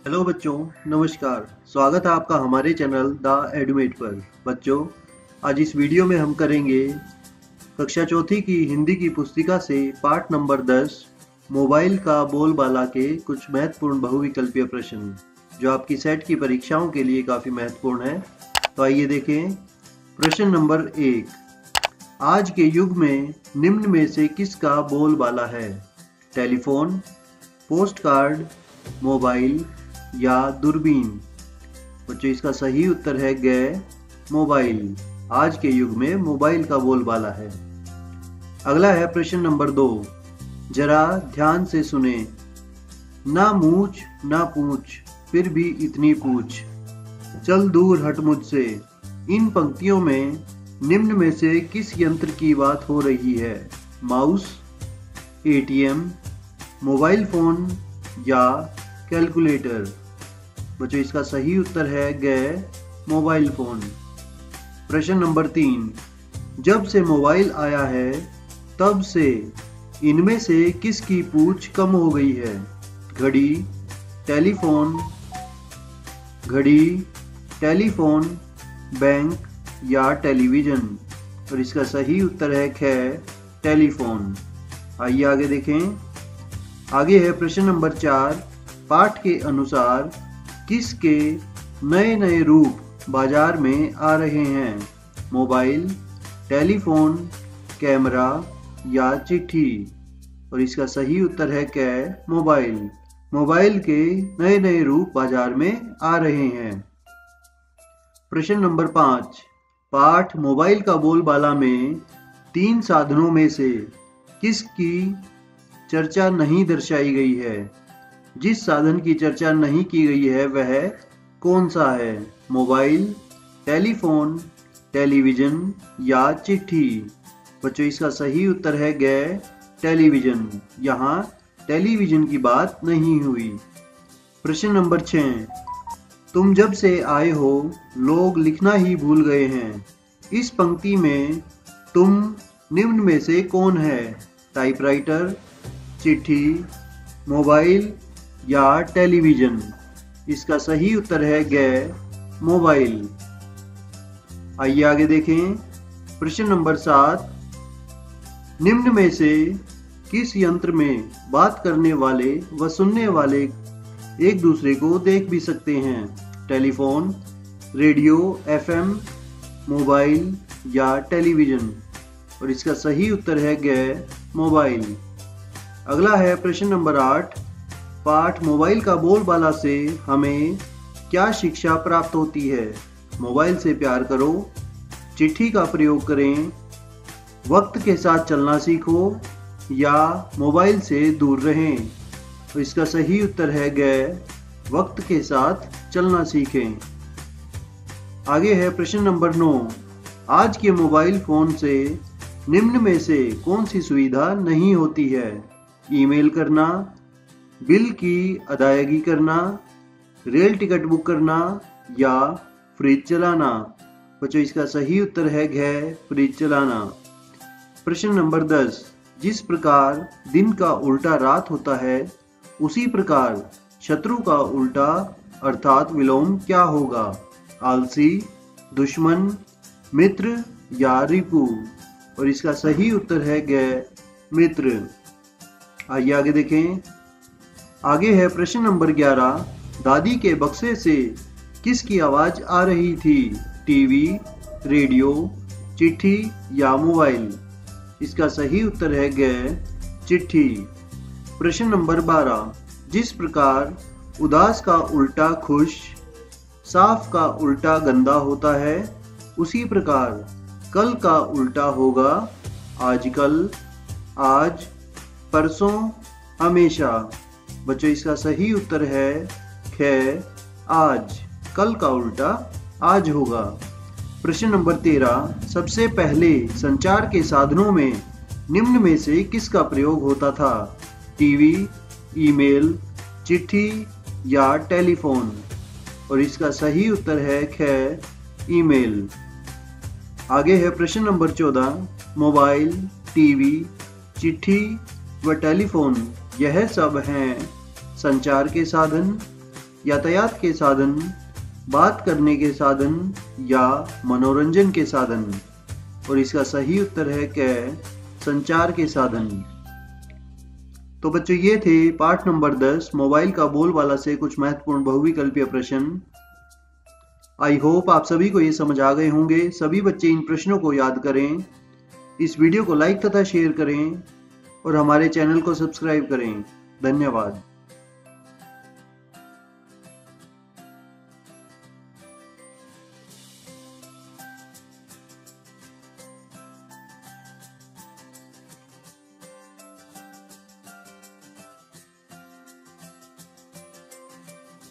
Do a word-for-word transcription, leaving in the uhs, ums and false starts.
Hello बच्चों, नमस्कार। स्वागत है आपका हमारे चैनल द एडुमेट पर। बच्चों, आज इस वीडियो में हम करेंगे कक्षा चौथी की हिंदी की पुस्तिका से पाठ नंबर दस मोबाइल का बोलबाला के कुछ महत्वपूर्ण बहुविकल्पीय प्रश्न, जो आपकी सेट की परीक्षाओं के लिए काफ़ी महत्वपूर्ण है। तो आइए देखें। प्रश्न नंबर एक, आज के युग में निम्न में से किसका बोलबाला है? टेलीफोन, पोस्ट कार्ड, मोबाइल या दूरबीन? बच्चों, इसका सही उत्तर है ग मोबाइल। आज के युग में मोबाइल का बोलबाला है। अगला है प्रश्न नंबर दो, जरा ध्यान से सुने। ना मूछ ना पूछ फिर भी इतनी पूछ, चल दूर हट मुझसे। इन पंक्तियों में निम्न में से किस यंत्र की बात हो रही है? माउस, एटीएम, मोबाइल फोन या कैलकुलेटर? बच्चों, इसका सही उत्तर है ग मोबाइल फोन। प्रश्न नंबर तीन, जब से मोबाइल आया है तब से इनमें से किसकी पूछ कम हो गई है? घड़ी, टेलीफोन, घड़ी, टेलीफोन, बैंक या टेलीविजन? और इसका सही उत्तर है ख टेलीफोन। आइए आगे देखें। आगे है प्रश्न नंबर चार, पाठ के अनुसार किसके नए नए रूप बाजार में आ रहे हैं? मोबाइल, टेलीफोन, कैमरा या चिट्ठी? और इसका सही उत्तर है क मोबाइल। मोबाइल के नए नए रूप बाजार में आ रहे हैं। प्रश्न नंबर पाँच, पाठ मोबाइल का बोलबाला में तीन साधनों में से किसकी चर्चा नहीं दर्शाई गई है? जिस साधन की चर्चा नहीं की गई है वह कौन सा है? मोबाइल, टेलीफोन, टेलीविजन या चिट्ठी? बच्चों, इसका सही उत्तर है ग टेलीविजन। यहाँ टेलीविजन की बात नहीं हुई। प्रश्न नंबर छः, तुम जब से आए हो लोग लिखना ही भूल गए हैं। इस पंक्ति में तुम निम्न में से कौन है? टाइपराइटर, चिट्ठी, मोबाइल या टेलीविजन? इसका सही उत्तर है ग मोबाइल। आइए आगे देखें। प्रश्न नंबर सात, निम्न में से किस यंत्र में बात करने वाले व सुनने वाले एक दूसरे को देख भी सकते हैं? टेलीफोन, रेडियो, एफएम, मोबाइल या टेलीविजन? और इसका सही उत्तर है ग मोबाइल। अगला है प्रश्न नंबर आठ, पाठ मोबाइल का बोलबाला से हमें क्या शिक्षा प्राप्त होती है? मोबाइल से प्यार करो, चिट्ठी का प्रयोग करें, वक्त के साथ चलना सीखो या मोबाइल से दूर रहें? तो इसका सही उत्तर है ग वक्त के साथ चलना सीखें। आगे है प्रश्न नंबर नौ, आज के मोबाइल फोन से निम्न में से कौन सी सुविधा नहीं होती है? ईमेल करना, बिल की अदायगी करना, रेल टिकट बुक करना या फ्रिज चलाना? बच्चों, इसका सही उत्तर है घ फ्रिज चलाना। प्रश्न नंबर दस, जिस प्रकार दिन का उल्टा रात होता है उसी प्रकार शत्रु का उल्टा अर्थात विलोम क्या होगा? आलसी, दुश्मन, मित्र या रिपु? और इसका सही उत्तर है ग मित्र। आइए आगे देखें। आगे है प्रश्न नंबर ग्यारह, दादी के बक्से से किसकी आवाज आ रही थी? टीवी, रेडियो, चिट्ठी या मोबाइल? इसका सही उत्तर है ग चिट्ठी। प्रश्न नंबर बारह, जिस प्रकार उदास का उल्टा खुश, साफ का उल्टा गंदा होता है उसी प्रकार कल का उल्टा होगा आजकल, आज, परसों, हमेशा? बच्चों, इसका सही उत्तर है ख आज। कल का उल्टा आज होगा। प्रश्न नंबर तेरह, सबसे पहले संचार के साधनों में निम्न में से किसका प्रयोग होता था? टीवी, ईमेल, चिट्ठी या टेलीफोन? और इसका सही उत्तर है ख ईमेल। आगे है प्रश्न नंबर चौदह, मोबाइल, टीवी, चिट्ठी व टेलीफोन यह सब हैं संचार के साधन। यातायात के साधन, बात करने के साधन या मनोरंजन के साधन। और इसका सही उत्तर है क, संचार के साधन। तो बच्चों ये थे पाठ नंबर दस मोबाइल का बोलबाला से कुछ महत्वपूर्ण बहुविकल्पीय प्रश्न। आई होप आप सभी को ये समझ आ गए होंगे। सभी बच्चे इन प्रश्नों को याद करें, इस वीडियो को लाइक तथा शेयर करें और हमारे चैनल को सब्सक्राइब करें। धन्यवाद।